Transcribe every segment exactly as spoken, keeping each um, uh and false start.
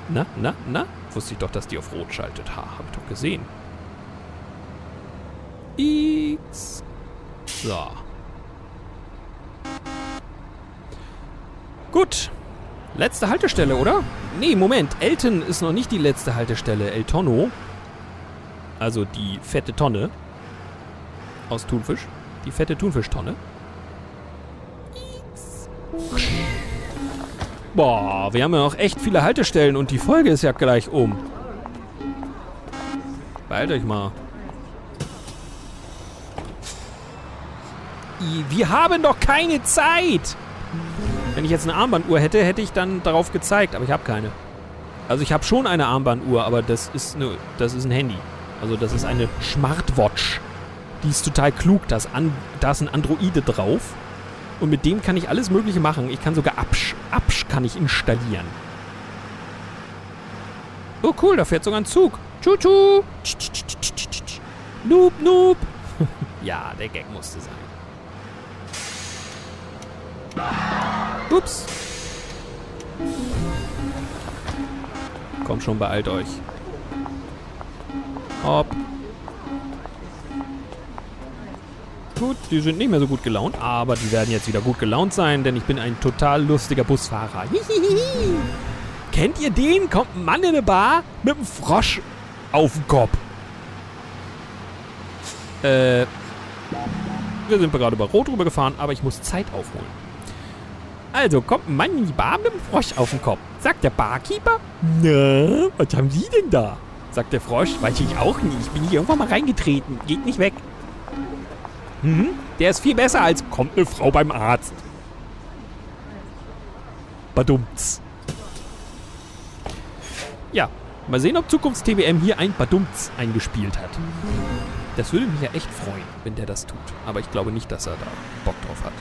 Na, na, na? Wusste ich doch, dass die auf Rot schaltet. Ha, hab ich doch gesehen. X. So. Gut. Letzte Haltestelle, oder? Nee, Moment. Elton ist noch nicht die letzte Haltestelle. El Tonno. Also die fette Tonne. Aus Thunfisch. Die fette Thunfischtonne. Boah, wir haben ja noch echt viele Haltestellen und die Folge ist ja gleich um. Beeilt euch mal. Wir haben doch keine Zeit! Wenn ich jetzt eine Armbanduhr hätte, hätte ich dann darauf gezeigt, aber ich habe keine. Also ich habe schon eine Armbanduhr, aber das ist, eine, das ist ein Handy. Also das ist eine Smartwatch. Die ist total klug, da ist, an, da ist ein Androide drauf. Und mit dem kann ich alles Mögliche machen. Ich kann sogar Apsch, Apsch kann ich installieren. Oh cool, da fährt sogar ein Zug. Tschu-tschu. Noob, noob. Ja, der Gag musste sein. Ups. Komm schon, beeilt euch. Hopp. Gut, die sind nicht mehr so gut gelaunt, aber die werden jetzt wieder gut gelaunt sein, denn ich bin ein total lustiger Busfahrer. Hihihihi. Kennt ihr den? Kommt ein Mann in eine Bar mit einem Frosch auf dem Kopf. Äh, wir sind gerade über Rot rüber gefahren, aber ich muss Zeit aufholen. Also, kommt ein Mann in die Bar mit einem Frosch auf dem Kopf. Sagt der Barkeeper, na, was haben Sie denn da? Sagt der Frosch, weiß ich auch nicht. Ich bin hier irgendwann mal reingetreten. Geht nicht weg. Mhm, der ist viel besser als, kommt eine Frau beim Arzt. Badumts. Ja, mal sehen, ob Zukunfts-T W M hier ein Badumts eingespielt hat. Das würde mich ja echt freuen, wenn der das tut. Aber ich glaube nicht, dass er da Bock drauf hat.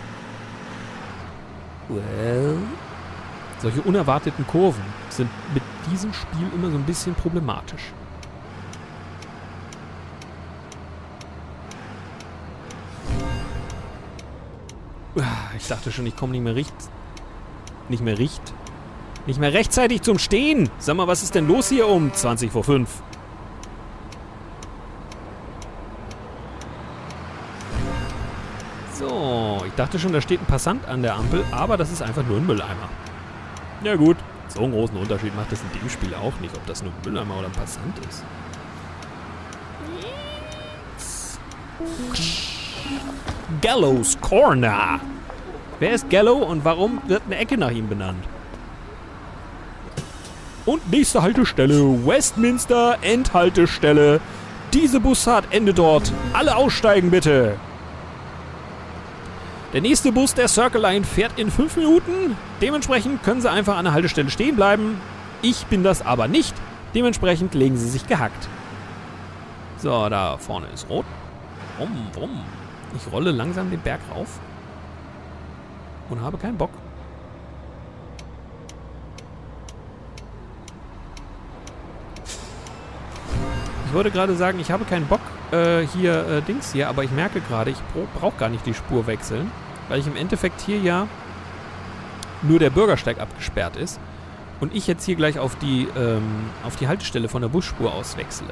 Well. Solche unerwarteten Kurven sind mit diesem Spiel immer so ein bisschen problematisch. Ich dachte schon, ich komme nicht mehr recht. Nicht mehr recht. Nicht mehr rechtzeitig zum Stehen. Sag mal, was ist denn los hier um zwanzig vor fünf? So, ich dachte schon, da steht ein Passant an der Ampel, aber das ist einfach nur ein Mülleimer. Ja gut, so einen großen Unterschied macht das in dem Spiel auch nicht, ob das nur ein Mülleimer oder ein Passant ist. Gallows Corner. Wer ist Gallo und warum wird eine Ecke nach ihm benannt? Und nächste Haltestelle, Westminster Endhaltestelle. Diese Busfahrt endet dort. Alle aussteigen bitte. Der nächste Bus der Circle Line fährt in fünf Minuten. Dementsprechend können Sie einfach an der Haltestelle stehen bleiben. Ich bin das aber nicht. Dementsprechend legen Sie sich gehackt. So, da vorne ist rot. Rum, rum. Ich rolle langsam den Berg rauf. Und habe keinen Bock. Ich wollte gerade sagen, ich habe keinen Bock, äh, hier, äh, Dings hier, aber ich merke gerade, ich brauche gar nicht die Spur wechseln, weil ich im Endeffekt hier ja nur der Bürgersteig abgesperrt ist und ich jetzt hier gleich auf die, ähm, auf die Haltestelle von der Busspur auswechsle.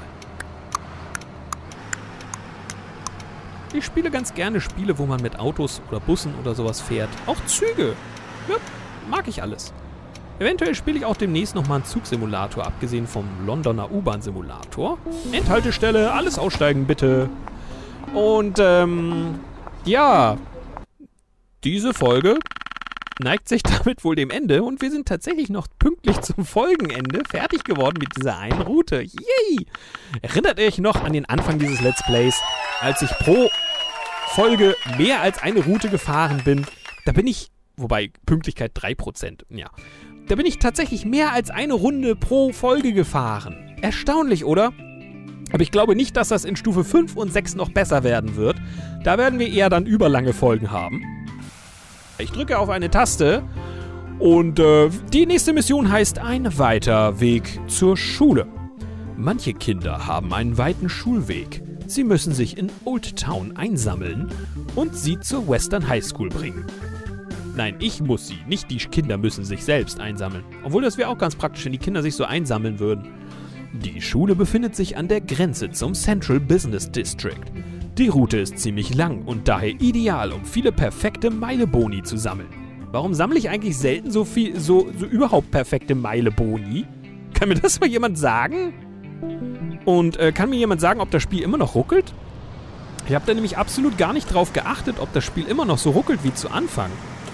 Ich spiele ganz gerne Spiele, wo man mit Autos oder Bussen oder sowas fährt. Auch Züge. Ja, mag ich alles. Eventuell spiele ich auch demnächst nochmal einen Zugsimulator, abgesehen vom Londoner U-Bahn-Simulator. Endhaltestelle, alles aussteigen bitte. Und, ähm, ja, diese Folge neigt sich damit wohl dem Ende und wir sind tatsächlich noch pünktlich zum Folgenende fertig geworden mit dieser einen Route. Yay! Erinnert ihr euch noch an den Anfang dieses Let's Plays, als ich pro Folge mehr als eine Route gefahren bin? Da bin ich, wobei Pünktlichkeit drei Prozent, ja. Da bin ich tatsächlich mehr als eine Runde pro Folge gefahren. Erstaunlich, oder? Aber ich glaube nicht, dass das in Stufe fünf und sechs noch besser werden wird. Da werden wir eher dann überlange Folgen haben. Ich drücke auf eine Taste und äh, die nächste Mission heißt ein weiter Weg zur Schule. Manche Kinder haben einen weiten Schulweg. Sie müssen sich in Old Town einsammeln und sie zur Western High School bringen. Nein, ich muss sie. Nicht die Kinder müssen sich selbst einsammeln. Obwohl, das wäre auch ganz praktisch, wenn die Kinder sich so einsammeln würden. Die Schule befindet sich an der Grenze zum Central Business District. Die Route ist ziemlich lang und daher ideal, um viele perfekte Meile-Boni zu sammeln. Warum sammle ich eigentlich selten so viel, so, so überhaupt perfekte Meile-Boni? Kann mir das mal jemand sagen? Und äh, kann mir jemand sagen, ob das Spiel immer noch ruckelt? Ich habe da nämlich absolut gar nicht drauf geachtet, ob das Spiel immer noch so ruckelt wie zu Anfang.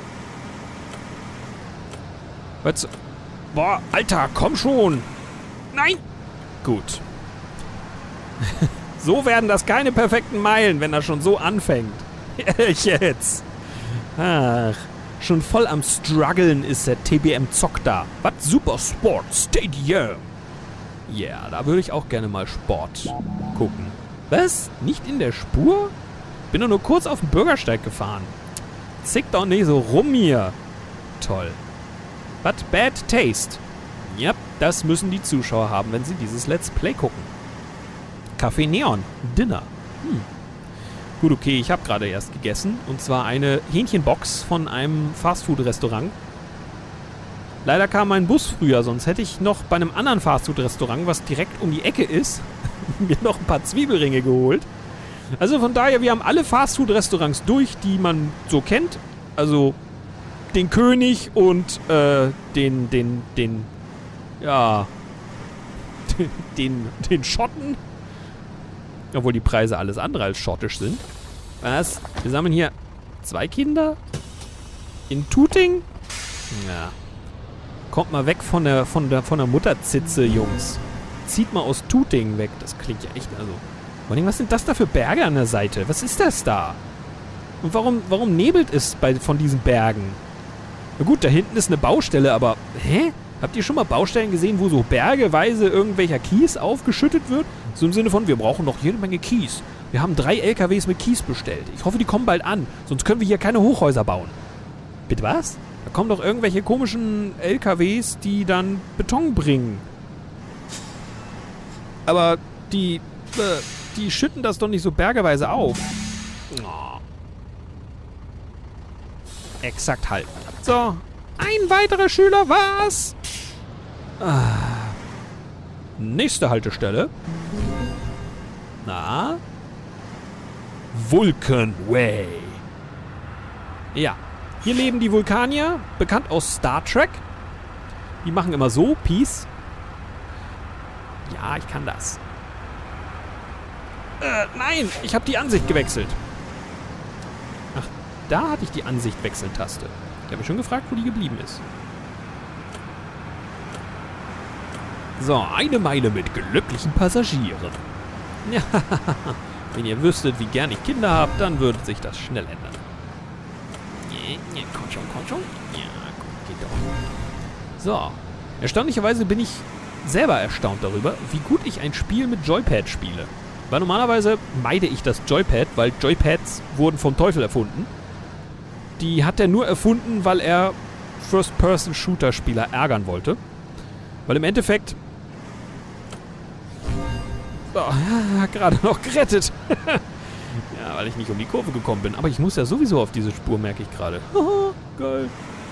Was? Boah, Alter, komm schon! Nein! Gut. So werden das keine perfekten Meilen, wenn das schon so anfängt. Jetzt. Ach, schon voll am Struggeln ist der T B M Zock da. Was? Super Sport Stadium. Ja, yeah, da würde ich auch gerne mal Sport gucken. Was? Nicht in der Spur? Bin doch nur kurz auf den Bürgersteig gefahren. Zick doch nicht so rum hier. Toll. Was? Bad Taste. Ja, das müssen die Zuschauer haben, wenn sie dieses Let's Play gucken. Café Neon. Dinner. Hm. Gut, okay, ich habe gerade erst gegessen. Und zwar eine Hähnchenbox von einem Fastfood-Restaurant. Leider kam mein Bus früher, sonst hätte ich noch bei einem anderen Fastfood-Restaurant, was direkt um die Ecke ist, mir noch ein paar Zwiebelringe geholt. Also von daher, wir haben alle Fastfood-Restaurants durch, die man so kennt. Also den König und äh, den, den, den, ja, den, den Schotten. Obwohl die Preise alles andere als schottisch sind. Was? Wir sammeln hier zwei Kinder? In Tuting? Ja. Kommt mal weg von der, von der, von der Mutterzitze, Jungs. Zieht mal aus Tuting weg. Das klingt ja echt, also. Vor allem, was sind das da für Berge an der Seite? Was ist das da? Und warum, warum nebelt es bei, von diesen Bergen? Na gut, da hinten ist eine Baustelle, aber, hä? Habt ihr schon mal Baustellen gesehen, wo so bergeweise irgendwelcher Kies aufgeschüttet wird? So im Sinne von, wir brauchen noch jede Menge Kies. Wir haben drei L K Ws mit Kies bestellt. Ich hoffe, die kommen bald an. Sonst können wir hier keine Hochhäuser bauen. Bitte was? Da kommen doch irgendwelche komischen L K Ws, die dann Beton bringen. Aber die, äh, die schütten das doch nicht so bergeweise auf. Oh. Exakt halten. So. Ein weiterer Schüler, was? Ah. Nächste Haltestelle. Na? Vulcan Way. Ja. Hier leben die Vulkanier, bekannt aus Star Trek. Die machen immer so, Peace. Ja, ich kann das. Äh, nein, ich habe die Ansicht gewechselt. Ach, da hatte ich die Ansicht-Wechseltaste. Ich habe mich schon gefragt, wo die geblieben ist. So, eine Meile mit glücklichen Passagieren. Ja, wenn ihr wüsstet, wie gern ich Kinder habe, dann würde sich das schnell ändern. Ja, komm schon, komm schon. Ja, gut, geht doch. So, erstaunlicherweise bin ich selber erstaunt darüber, wie gut ich ein Spiel mit Joypad spiele. Weil normalerweise meide ich das Joypad, weil Joypads wurden vom Teufel erfunden. Die hat er nur erfunden, weil er First-Person-Shooter-Spieler ärgern wollte. Weil im Endeffekt... Oh, hat gerade noch gerettet. Ja, weil ich nicht um die Kurve gekommen bin. Aber ich muss ja sowieso auf diese Spur, merke ich gerade. Haha, geil.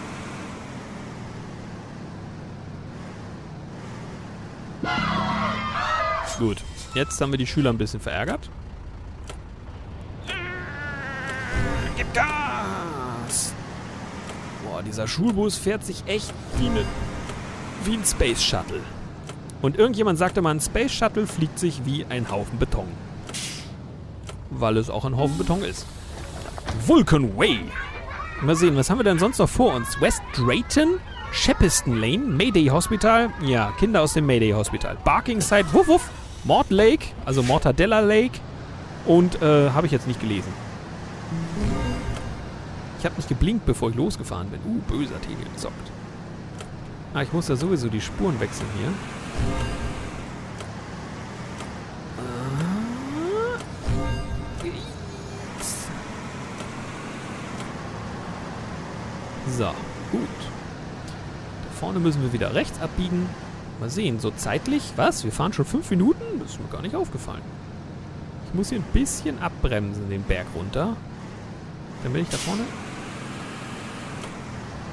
Gut, jetzt haben wir die Schüler ein bisschen verärgert. Gib Gas! Boah, dieser Schulbus fährt sich echt wie, eine, wie ein Space Shuttle. Und irgendjemand sagte mal, ein Space Shuttle fliegt sich wie ein Haufen Beton. Weil es auch ein Haufen Beton ist. Vulcan Way. Mal sehen, was haben wir denn sonst noch vor uns? West Drayton, Sheppiston Lane, Mayday Hospital. Ja, Kinder aus dem Mayday Hospital. Barkingside, wuff wuff. Mort Lake, also Mortadella Lake. Und, äh, habe ich jetzt nicht gelesen. Ich habe nicht geblinkt, bevor ich losgefahren bin. Uh, böser Tegel gezockt. Ah, ich muss ja sowieso die Spuren wechseln hier. So, gut. Da vorne müssen wir wieder rechts abbiegen. Mal sehen, so zeitlich. Was? Wir fahren schon fünf Minuten? Das ist mir gar nicht aufgefallen. Ich muss hier ein bisschen abbremsen, den Berg runter. Dann bin ich da vorne.